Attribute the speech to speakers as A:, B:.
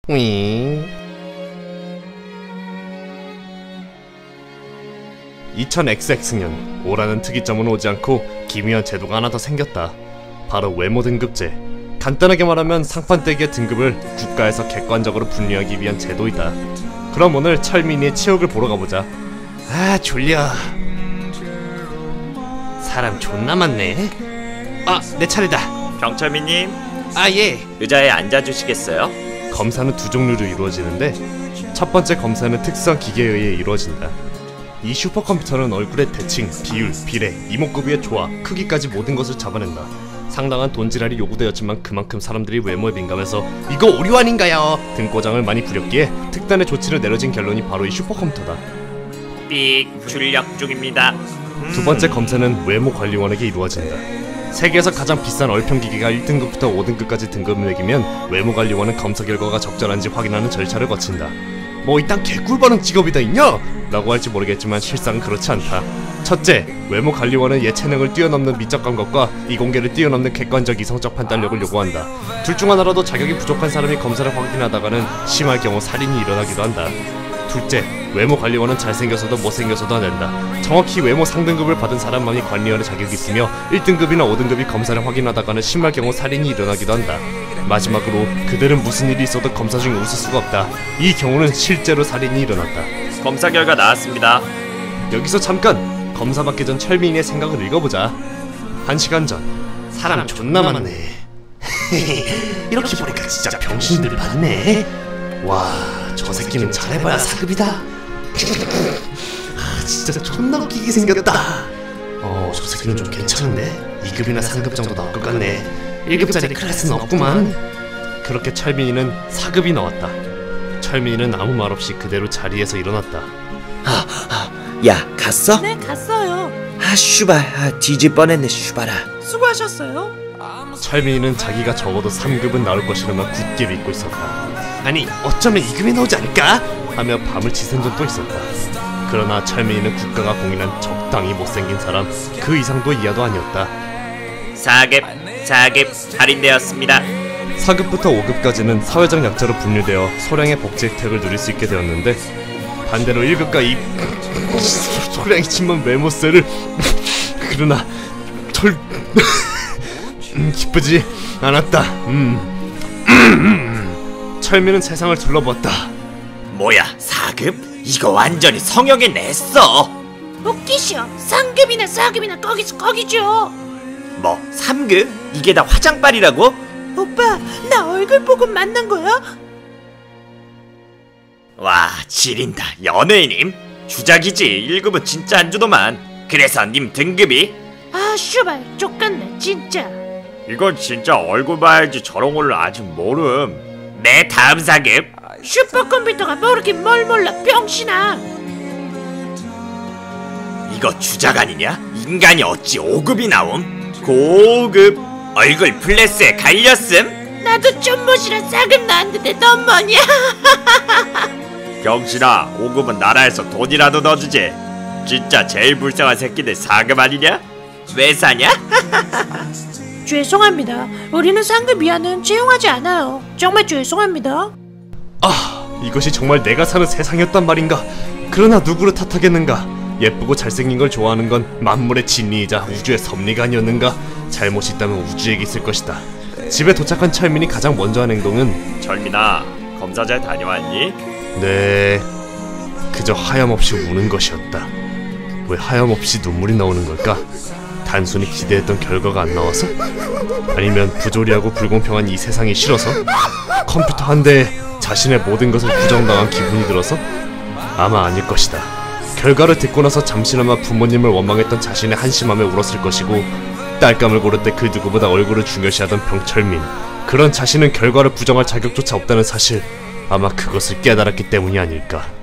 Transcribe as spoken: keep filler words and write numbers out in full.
A: 윙. 이천 엑스엑스년 오라는 특이점은 오지 않고 기묘한 제도가 하나 더 생겼다. 바로 외모 등급제. 간단하게 말하면 상판대기의 등급을 국가에서 객관적으로 분류하기 위한 제도이다. 그럼 오늘 철민이의 치욕을 보러 가보자. 아 졸려. 사람 존나 많네. 아 내 차례다.
B: 병철민님,
A: 아 예.
B: 의자에 앉아주시겠어요?
A: 검사는 두 종류로 이루어지는데 첫 번째 검사는 특수한 기계에 의해 이루어진다. 이 슈퍼컴퓨터는 얼굴의 대칭, 비율, 비례, 이목구비의 조화, 크기까지 모든 것을 잡아낸다. 상당한 돈지랄이 요구되었지만 그만큼 사람들이 외모에 민감해서 이거 오류 아닌가요? 등 꼬장을 많이 부렸기에 특단의 조치를 내려진 결론이 바로 이 슈퍼컴퓨터다.
B: 삑, 출력 중입니다. 음.
A: 두 번째 검사는 외모관리원에게 이루어진다. 세계에서 가장 비싼 얼평기기가 일 등급부터 오 등급까지 등급을 매기면 외모관리원은 검사 결과가 적절한지 확인하는 절차를 거친다. 뭐 이딴 개꿀버는 직업이 다 있냐? 라고 할지 모르겠지만 실상은 그렇지 않다. 첫째, 외모관리원은 예체능을 뛰어넘는 미적 감각과 이공계를 뛰어넘는 객관적 이성적 판단력을 요구한다. 둘 중 하나라도 자격이 부족한 사람이 검사를 확인하다가는 심할 경우 살인이 일어나기도 한다. 둘째, 외모관리원은 잘생겨서도 못생겨서도 된다. 정확히 외모 상등급을 받은 사람만이 관리원의 자격이 있으며 일 등급이나 오 등급이 검사를 확인하다가는 심할 경우 살인이 일어나기도 한다. 마지막으로 그들은 무슨 일이 있어도 검사 중에 웃을 수가 없다. 이 경우는 실제로 살인이 일어났다.
B: 검사 결과 나왔습니다.
A: 여기서 잠깐! 검사 받기 전 철민이의 생각을 읽어보자. 한 시간 전. 사람 존나 많네. 이렇게 보니까 진짜 병신들 많네. 와, 저 새끼는 잘해봐야 사급이다. 아, 진짜 존나 웃기게 생겼다. 어, 저 새끼는 좀 괜찮은데? 이 급이나 삼 급 정도 나올 것 같네. 일 급짜리 클래스는 없구만. 그렇게 철민이는 사 급이 나왔다. 철민이는 아무 말 없이 그대로 자리에서 일어났다.
C: 아, 아, 야, 갔어?
D: 네, 갔어요.
C: 아, 슈발, 아, 뒤질 뻔했네, 슈발아.
D: 수고하셨어요.
A: 철민이는 자기가 적어도 삼 급은 나올 것이라며 굳게 믿고 있었다. 아니, 어쩌면 이 급이 나오지 않을까? 하며 밤을 지샌 적도 있었다. 그러나 철민이는 국가가 공인한 적당히 못생긴 사람 그 이상도 이하도 아니었다.
B: 사 급, 사 급 할인되었습니다.
A: 사 급부터 오 급까지는 사회적 약자로 분류되어 소량의 복지 혜택을 누릴 수 있게 되었는데 반대로 일 급과 이 소량이지만 외모세를 그러나 털 음, 기쁘지 않았다. 음. 철민은 세상을 둘러보았다.
B: 뭐야, 사 급? 이거 완전히 성형에 냈어.
D: 웃기시오. 삼 급이나 사 급이나 거기서 거기죠.
B: 뭐, 삼 급? 이게 다 화장빨이라고?
D: 오빠, 나 얼굴 보고 만난 거야?
B: 와, 지린다. 연예인임? 주작이지. 일 급은 진짜 안 주더만. 그래서 님 등급이?
D: 아, 슈발, 족같네, 진짜.
B: 이건 진짜 얼굴 봐야지 저런 걸로 아직 모름. 내 다음 사 급.
D: 슈퍼컴퓨터가 모르긴 뭘 몰라, 병신아.
B: 이거 주작 아니냐? 인간이 어찌 오 급이 나옴? 고급. 얼굴 플래스에 갈렸음?
D: 나도 좀못이라 사 급 나왔는데 넌 뭐냐?
B: 병신아, 오 급은 나라에서 돈이라도 넣어주지. 진짜 제일 불쌍한 새끼들 사 급 아니냐? 왜 사냐?
D: 죄송합니다. 우리는 삼 급 이하는 채용하지 않아요. 정말 죄송합니다.
A: 아, 이것이 정말 내가 사는 세상이었단 말인가. 그러나 누구를 탓하겠는가. 예쁘고 잘생긴 걸 좋아하는 건 만물의 진리이자 우주의 섭리가 아니었는가. 잘못이 있다면 우주에게 있을 것이다. 집에 도착한 철민이 가장 먼저 한 행동은
B: 철민아, 검사 잘 다녀왔니?
A: 네... 그저 하염없이 우는 것이었다. 왜 하염없이 눈물이 나오는 걸까? 단순히 기대했던 결과가 안 나와서? 아니면 부조리하고 불공평한 이 세상이 싫어서? 컴퓨터 한 대에 자신의 모든 것을 부정당한 기분이 들어서? 아마 아닐 것이다. 결과를 듣고 나서 잠시나마 부모님을 원망했던 자신의 한심함에 울었을 것이고 딸감을 고를 때 그 누구보다 얼굴을 중요시하던 병철민, 그런 자신은 결과를 부정할 자격조차 없다는 사실, 아마 그것을 깨달았기 때문이 아닐까.